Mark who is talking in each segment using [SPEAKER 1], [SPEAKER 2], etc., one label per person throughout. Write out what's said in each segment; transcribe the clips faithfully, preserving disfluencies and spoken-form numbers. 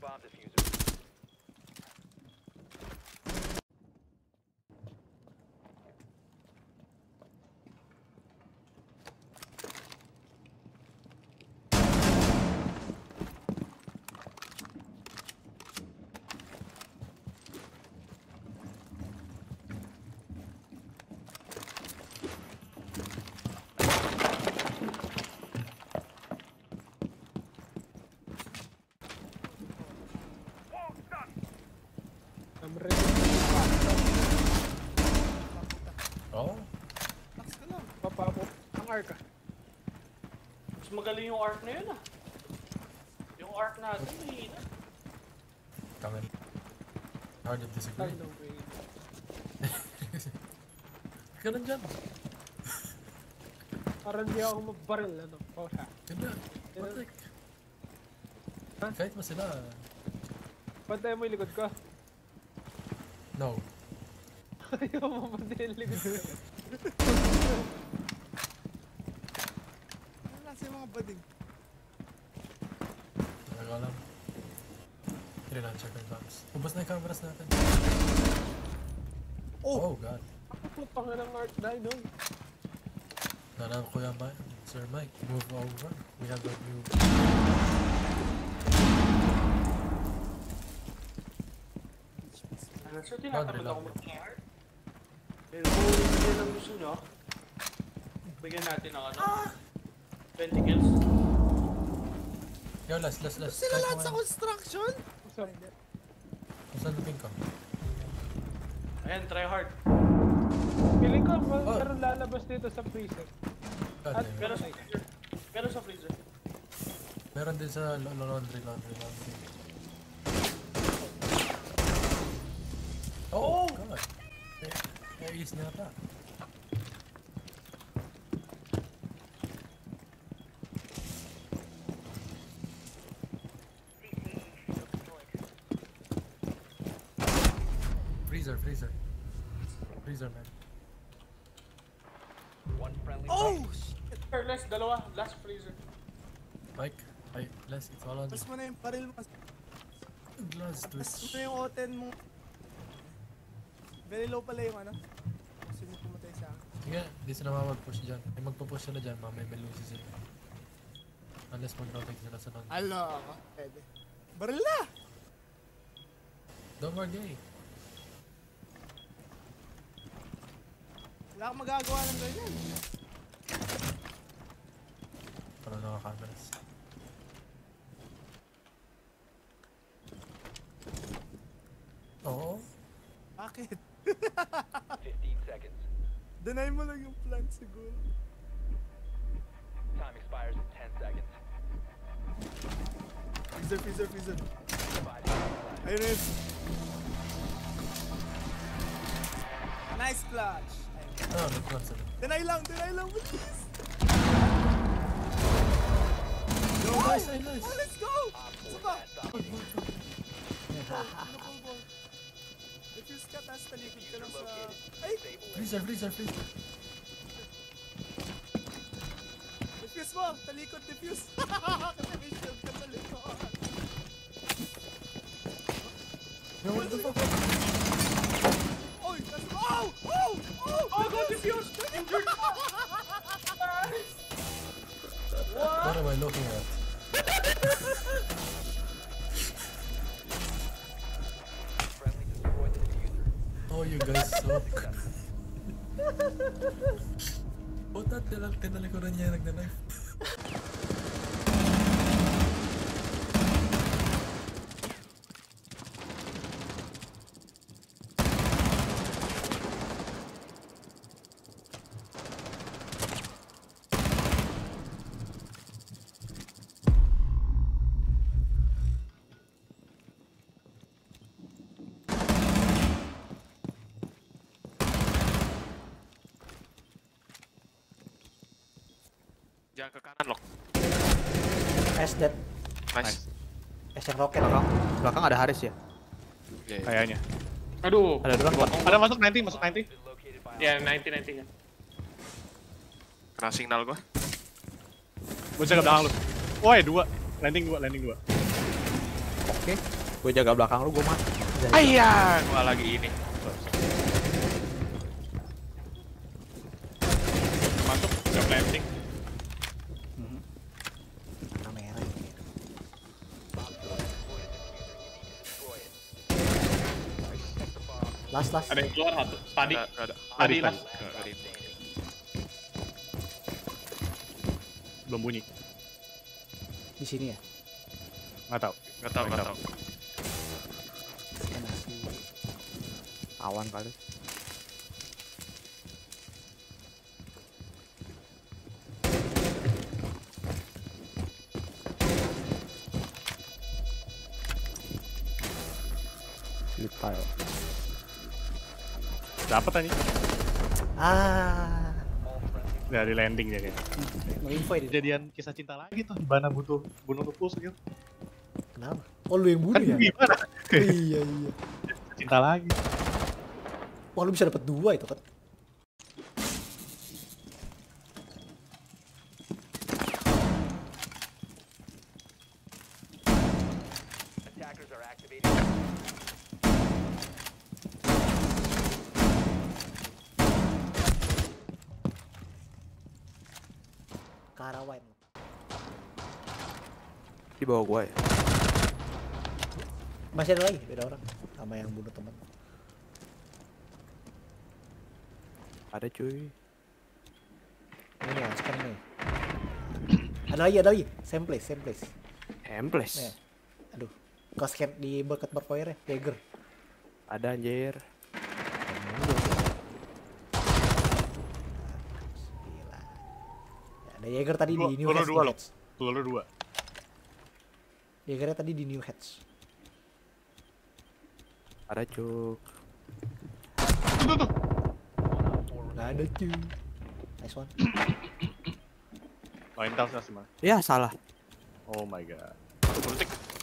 [SPEAKER 1] Oh?
[SPEAKER 2] Tax ka lang.
[SPEAKER 3] Papapo. Ang arc ah.
[SPEAKER 4] Mas magaling yung arc na yun ah. Yung arc natin, mahina.
[SPEAKER 1] Kami. Hard to disagree.
[SPEAKER 3] Ay, no way.
[SPEAKER 1] Ganun dyan.
[SPEAKER 3] Parang di ako magbaril, ano? Oh, ha.
[SPEAKER 1] Ganda. Patrick. Kahit mo sila.
[SPEAKER 3] Pantay mo yung likod ko.
[SPEAKER 1] No.
[SPEAKER 3] Ayaw mo pantay yung likod ko.
[SPEAKER 2] Ano lang yung mga bading?
[SPEAKER 1] Hindi ko alam. Hindi na check yung box. Ubus na yung cameras natin.
[SPEAKER 2] Oh!
[SPEAKER 1] Oh god.
[SPEAKER 3] Ako po pang ng art na, no?
[SPEAKER 1] Nana Kuya Mike, Sir Mike, move over. We have a new...
[SPEAKER 4] Ano, sir, tinatamad
[SPEAKER 1] Boundary
[SPEAKER 4] ako
[SPEAKER 1] lang.
[SPEAKER 4] mag-art. Pero kung hindi lang gusto nyo, bigyan natin ng ano, twenty kills.
[SPEAKER 1] Yo, last, last, last.
[SPEAKER 2] Sila
[SPEAKER 1] Kahit
[SPEAKER 2] lahat
[SPEAKER 1] mo
[SPEAKER 2] sa
[SPEAKER 1] yan.
[SPEAKER 2] construction?
[SPEAKER 3] Sorry.
[SPEAKER 1] Saan lupin ko?
[SPEAKER 4] Ayan, try hard.
[SPEAKER 3] Feeling ko,
[SPEAKER 1] Oh.
[SPEAKER 3] meron lalabas dito sa freezer.
[SPEAKER 1] God
[SPEAKER 3] At-
[SPEAKER 1] damn it.
[SPEAKER 4] Pero sa freezer. Pero sa freezer.
[SPEAKER 1] Meron din sa lo- lo- laundry, laundry, laundry. Oh, god. Eh, ayos na ata. Freezer, freezer. Freezer, man.
[SPEAKER 2] Oh! Shit!
[SPEAKER 4] Sir, last, dalawa. Last freezer.
[SPEAKER 1] Mike, ay, last, it's all on
[SPEAKER 2] Mas
[SPEAKER 1] you.
[SPEAKER 2] mo na yung baril mo.
[SPEAKER 1] Last
[SPEAKER 2] Mas
[SPEAKER 1] twitch.
[SPEAKER 2] mo na yung oten mo. Very low pala yung ano. Gusto mo pumatay sa akin.
[SPEAKER 1] Sige, hindi sila mamag-push dyan. Yung magpo-push sila dyan, mamaya may loses sila. Unless mag-rotate sila sa laundry.
[SPEAKER 2] Alo ako. Pwede. Baril na!
[SPEAKER 1] Don't worry.
[SPEAKER 2] Wala akong magagawa ng ganyan.
[SPEAKER 1] Para naka-cameras. Oo.
[SPEAKER 2] Bakit?
[SPEAKER 5] fifteen seconds.
[SPEAKER 2] Deny mo lang yung plan siguro.
[SPEAKER 5] Time expires in ten seconds.
[SPEAKER 2] Freezer, freezer, freezer.
[SPEAKER 5] Five seconds.
[SPEAKER 2] Ayun na yun. Nice flash. Ayun.
[SPEAKER 1] Ah, nag-run sila.
[SPEAKER 2] Deny lang, deny lang, please.
[SPEAKER 1] Yo, nice, nice, nice.
[SPEAKER 2] Oh, let's go! Saka! Defuse ka, tapos talikod ka lang sa... Ay!
[SPEAKER 1] Freezer, freezer, freezer.
[SPEAKER 2] Defuse mo! Talikod, defuse! Kasi may shield ka sa likod.
[SPEAKER 1] Yo, what the fuck?
[SPEAKER 2] Oy! Nasa... Oh! Oh! Oh!
[SPEAKER 4] Oh, go defuse! Injured!
[SPEAKER 1] What am I looking at?
[SPEAKER 5] Friendly destroyed the diffuser.
[SPEAKER 1] Oh, you guys suck. Puta, tilang tinalikuran niya nagna-knife.
[SPEAKER 6] Diyan ke kanan lock.
[SPEAKER 7] S dead.
[SPEAKER 6] Nice.
[SPEAKER 7] S yang roket.
[SPEAKER 8] Belakang, belakang ada Haris ya?
[SPEAKER 6] Yeah.
[SPEAKER 8] Kayaknya.
[SPEAKER 4] Aduh.
[SPEAKER 8] Ada duluan, Bang.
[SPEAKER 6] Ada masuk ninety, masuk ninety.
[SPEAKER 5] Located by
[SPEAKER 4] Ya, ninety ninety kan.
[SPEAKER 6] Kena signal gua.
[SPEAKER 8] Gue cek ke belakang lu. Woi, dua. Landing dua, landing dua.
[SPEAKER 7] Oke.
[SPEAKER 2] Gue jaga belakang lu, gue mati.
[SPEAKER 6] Ayah, gua lagi ini.
[SPEAKER 8] Masuk, udah planting.
[SPEAKER 7] Kamera ini. Last last.
[SPEAKER 8] Ada yang keluar satu. Tadi.
[SPEAKER 6] Nggak- nggak ada.
[SPEAKER 8] Tadi
[SPEAKER 6] Nggak
[SPEAKER 8] lah.
[SPEAKER 6] ada. Nggak ada.
[SPEAKER 8] Belum bunyi.
[SPEAKER 7] Di sini ya.
[SPEAKER 8] Nggak tahu.
[SPEAKER 6] Nggak tahu, nggak tahu.
[SPEAKER 7] Kan asli.
[SPEAKER 2] Awan kali. Slip tile.
[SPEAKER 8] Dapat tadi.
[SPEAKER 7] Ah.
[SPEAKER 8] Dari landing dia kayak.
[SPEAKER 7] No info ini.
[SPEAKER 8] Kejadian kisah cinta lagi tuh. Gimana butuh bunuh tupus gitu.
[SPEAKER 7] Kenapa? Oh lu yang bunuh
[SPEAKER 8] Kan
[SPEAKER 7] ya?
[SPEAKER 8] gimana?
[SPEAKER 7] Iya iya.
[SPEAKER 8] Cinta lagi.
[SPEAKER 7] Wah lu bisa dapat dua itu kan?
[SPEAKER 5] Attackers are activating.
[SPEAKER 7] Karawain.
[SPEAKER 2] Di bawah gua ya.
[SPEAKER 7] Masih ada lagi beda orang sama yang bunuh teman.
[SPEAKER 2] Ada cuy.
[SPEAKER 7] Ini ya scan nih. Ada lagi ada lagi. Same place same place.
[SPEAKER 2] Emples.
[SPEAKER 7] Nih. Aduh. Kau scan di bucket barfire ya. Dagger.
[SPEAKER 2] Ada anjir.
[SPEAKER 7] Gila. Ya, ada Jaeger tadi
[SPEAKER 8] Dua,
[SPEAKER 7] di New
[SPEAKER 8] peluru
[SPEAKER 7] Heads.
[SPEAKER 8] dua
[SPEAKER 7] New
[SPEAKER 8] loh.
[SPEAKER 7] Heads.
[SPEAKER 8] Peluru dua.
[SPEAKER 7] Jaegernya tadi di New Heads.
[SPEAKER 2] Ada cuk.
[SPEAKER 7] Gak ada cuy. Nice one.
[SPEAKER 8] Oh, intel sih mah.
[SPEAKER 2] Ya salah.
[SPEAKER 8] Oh my god.
[SPEAKER 6] Politik.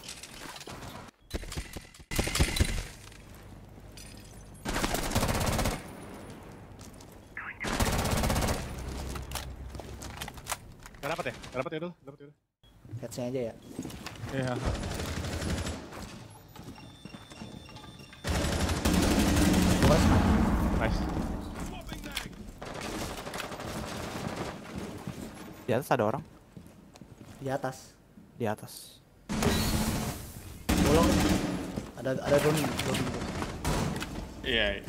[SPEAKER 8] Gak dapet ya? Gak dapet ya dulu? Dapet ya dulu?
[SPEAKER 7] Headsnya aja ya.
[SPEAKER 8] Iya.
[SPEAKER 7] Gua smart.
[SPEAKER 8] Nice.
[SPEAKER 2] Di atas ada orang.
[SPEAKER 7] Di atas.
[SPEAKER 2] Di atas.
[SPEAKER 7] Bolong. Ada ada Doni. Doni.
[SPEAKER 8] Iya. iya.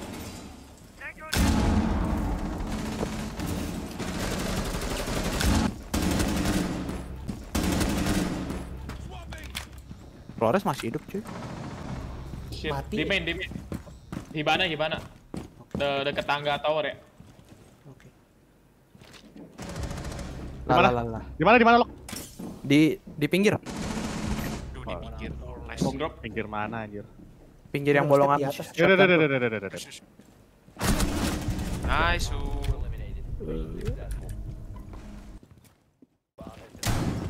[SPEAKER 2] Flores masih hidup cuy.
[SPEAKER 8] Shit.
[SPEAKER 7] Mati.
[SPEAKER 8] Di main, di main. Hibana, Hibana. De deket tangga tower ya.
[SPEAKER 7] Oke.
[SPEAKER 2] Lah
[SPEAKER 8] Dimana?
[SPEAKER 2] lah lah lah.
[SPEAKER 8] Di mana di mana lo?
[SPEAKER 2] Di di pinggir.
[SPEAKER 6] Duh, di pinggir. Nice.
[SPEAKER 8] Smoke drop. Pinggir mana anjir?
[SPEAKER 2] Pinggir yang
[SPEAKER 7] Step
[SPEAKER 2] bolongan.
[SPEAKER 7] di atas.
[SPEAKER 8] Ya udah udah udah udah udah udah.
[SPEAKER 6] Nice. Su.
[SPEAKER 5] Eliminated. Successful. Bomb has been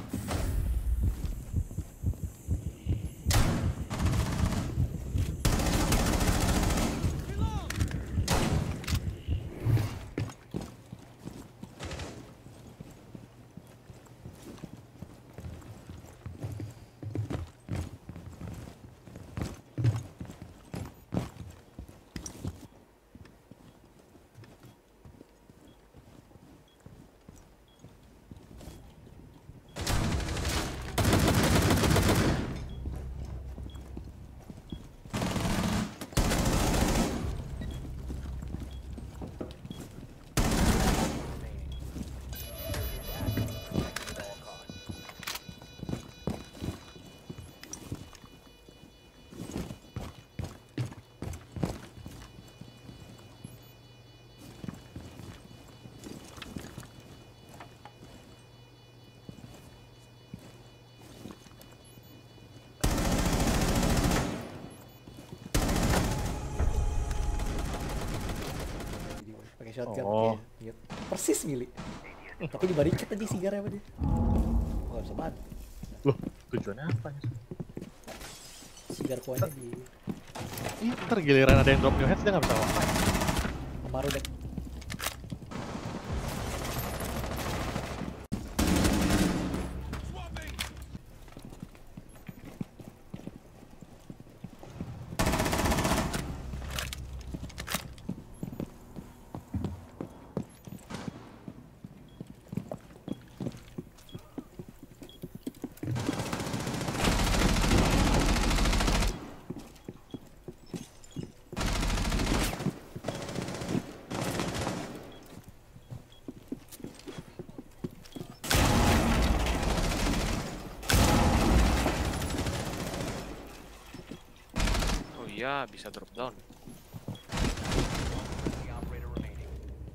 [SPEAKER 7] Pakai shotgun.
[SPEAKER 8] Oh.
[SPEAKER 7] Iya, iya. Persis milih. Tapi di bariket tadi sigar apa dia? Oh, gak bisa banget.
[SPEAKER 8] Loh, tujuannya apa ya?
[SPEAKER 7] Sigar koinnya di
[SPEAKER 8] Ih, ntar giliran ada yang drop new heads dia nggak bisa apa.
[SPEAKER 7] Kemaru deh.
[SPEAKER 6] dia bisa drop down.
[SPEAKER 5] The operator remaining.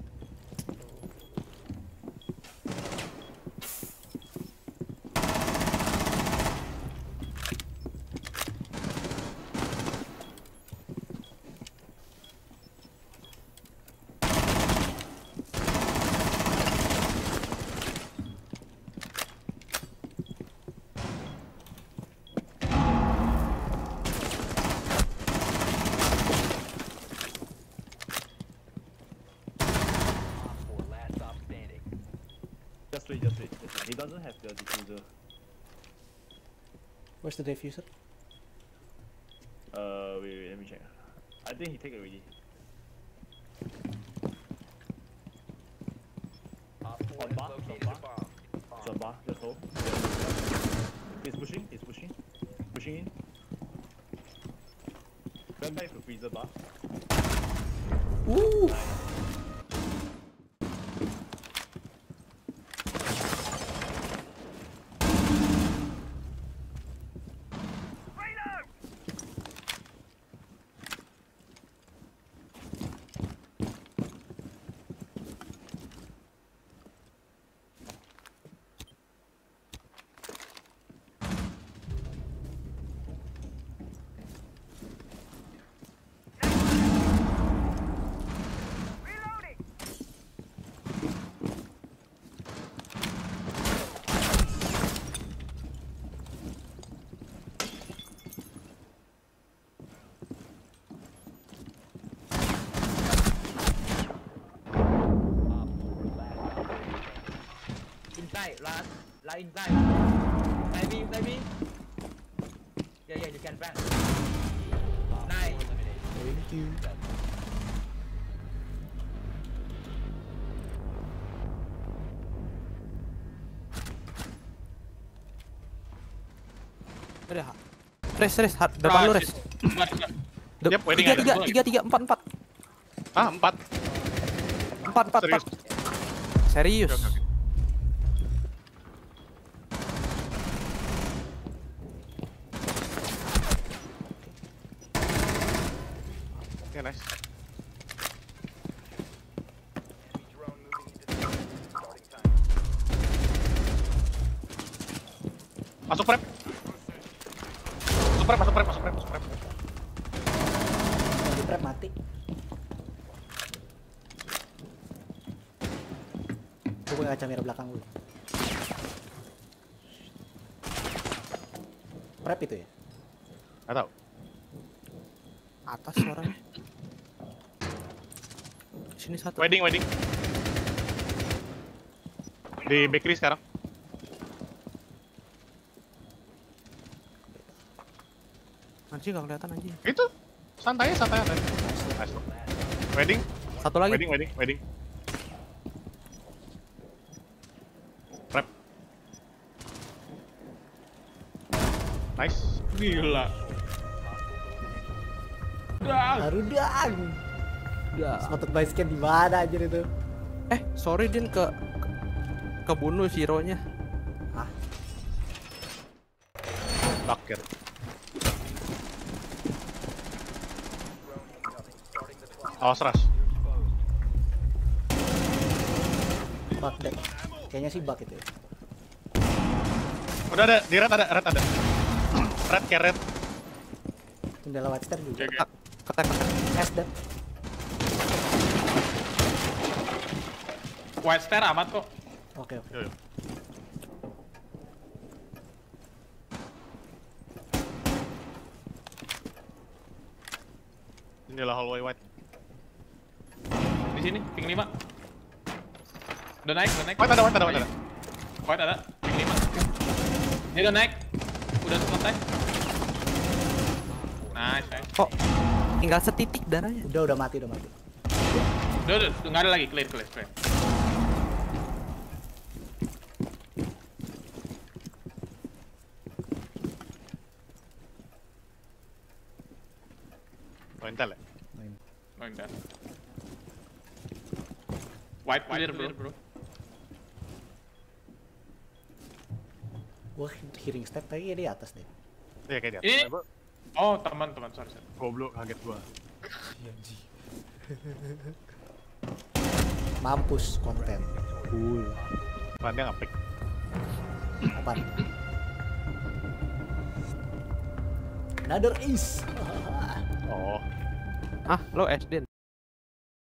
[SPEAKER 5] Four last stop standing.
[SPEAKER 9] Just wait, just wait. Just wait. He doesn't have the diffuser.
[SPEAKER 7] Where's the diffuser?
[SPEAKER 9] Uh, wait, wait, let me check. I think he take it already.
[SPEAKER 5] Op four
[SPEAKER 9] On
[SPEAKER 5] has
[SPEAKER 9] bar,
[SPEAKER 5] located
[SPEAKER 9] on
[SPEAKER 5] a bomb.
[SPEAKER 9] It's a bar, just hold. He's pushing, he's pushing. Pushing in. Went back to freezer bar.
[SPEAKER 7] Ooh!
[SPEAKER 10] Inside, last, last inside. Inside me, inside me. Yeah, yeah, you can back. Nice.
[SPEAKER 7] Thank you.
[SPEAKER 2] Ada ha. Res, res, ha- depan lu res. De-
[SPEAKER 6] Yep, waiting
[SPEAKER 2] tiga,
[SPEAKER 6] ada.
[SPEAKER 2] tiga, tiga, tiga, empat, empat,
[SPEAKER 6] Ah, empat.
[SPEAKER 2] empat, empat,
[SPEAKER 6] Serius.
[SPEAKER 2] empat. Serius.
[SPEAKER 6] Oke, oke, oke. Oke, nice.
[SPEAKER 5] Enemy drone moving into the starting time.
[SPEAKER 6] Masuk prep. Masuk prep, masuk prep, masuk prep, masuk prep.
[SPEAKER 7] Yang di prep mati. Gue punya kaca merah belakang dulu. Prep itu ya?
[SPEAKER 6] Nggak tahu.
[SPEAKER 2] Atas suaranya. Sini satu.
[SPEAKER 6] Wedding, wedding. Di bakery sekarang.
[SPEAKER 2] Anjing gak kelihatan anjing.
[SPEAKER 6] Itu. Santai, santai, santai. Nice. Wedding,
[SPEAKER 2] Satu lagi.
[SPEAKER 6] wedding, wedding, wedding. Prep. Nice. Gila.
[SPEAKER 7] Harudang.
[SPEAKER 2] Ya.
[SPEAKER 7] Sepatu basket di mana aja itu?
[SPEAKER 2] Eh, sorry Din ke kebunuh Zero-nya.
[SPEAKER 6] Bakir. Awas ras.
[SPEAKER 7] Bug dead. Kayaknya sih bug itu ya.
[SPEAKER 6] Udah ada, di red ada, red ada. Red kayak red.
[SPEAKER 7] Jendela white star juga.
[SPEAKER 6] Oke, oke.
[SPEAKER 2] Ketek, ketek.
[SPEAKER 7] S dead.
[SPEAKER 8] White Star amat kok.
[SPEAKER 7] Oke oke.
[SPEAKER 6] Yo, yo. Inilah hallway white.
[SPEAKER 8] Di sini, ping lima. Udah naik, udah naik.
[SPEAKER 6] White ada, white ada, white ada.
[SPEAKER 8] White ada, ping lima. Dia udah naik. Udah selesai. Nice, nice.
[SPEAKER 2] Kok tinggal setitik darahnya.
[SPEAKER 7] Udah udah mati udah mati.
[SPEAKER 8] Udah, udah, udah nggak ada lagi, clear, clear, clear.
[SPEAKER 6] Oh, intel ya?
[SPEAKER 8] Oh, enggak. White clear, bro. bro.
[SPEAKER 7] Wah, hearing step kayaknya di atas deh.
[SPEAKER 6] Iya, kayak dia.
[SPEAKER 8] Ini Oh, teman-teman, sorry, sorry.
[SPEAKER 9] Goblok, kaget gua.
[SPEAKER 1] Iya, anjing.
[SPEAKER 7] Mampus konten.
[SPEAKER 9] Cool. Apaan dia ngapik?
[SPEAKER 7] Apaan? Another ace.
[SPEAKER 9] Oh.
[SPEAKER 2] Ah, lo S D.